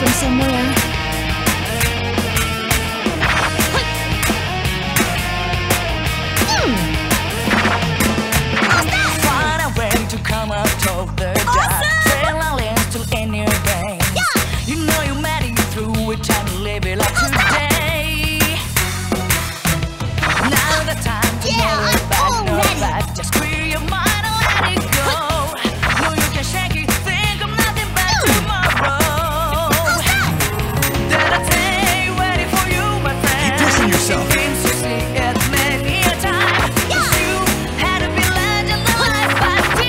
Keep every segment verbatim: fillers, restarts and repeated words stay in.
from somewhere. Come up, talk the awesome. Trail our lands till in your veins. Yeah. You know you're mad and you through it, time to live it like today. Now the time to yeah, know it back, I'm no ready. back. Just free your mind and let it go. No, you can shake it, think of nothing but tomorrow. That I stay ready for you, my friend. Keep pushing yourself. Things you see it many a time. Yeah. You had to be legend, the life I did.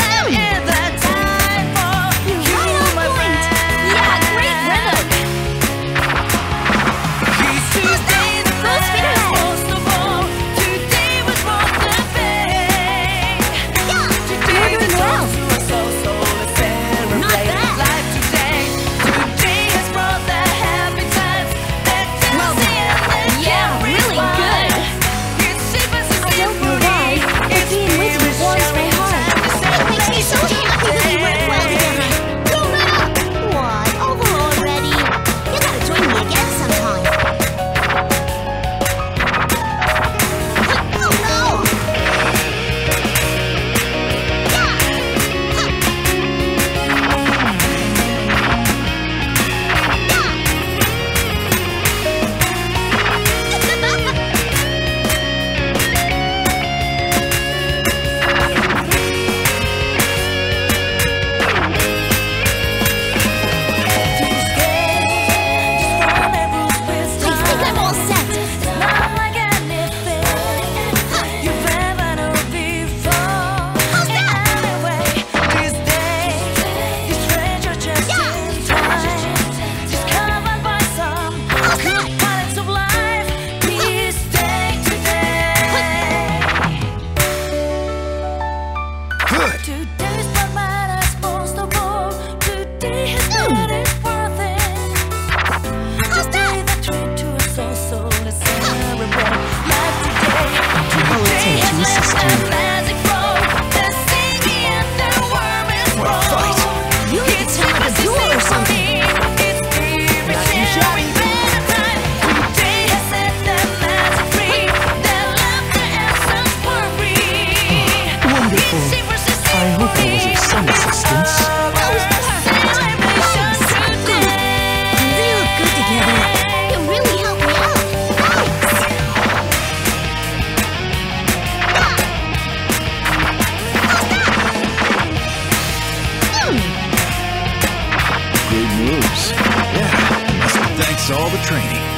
Today's what matters most of all. Today has made it worth it. Today the treat to us all, so let's celebrate life today. Today has left a magic flow. The singing and the worm is wrong. You need to tell me the door or something. It's even sharing better time. Today has set the magic free. The laughter and some worry. Wonderful. I hope I was of some assistance. They look good together. You really helped me out. Good moves. Yeah, must be thanks to all the training.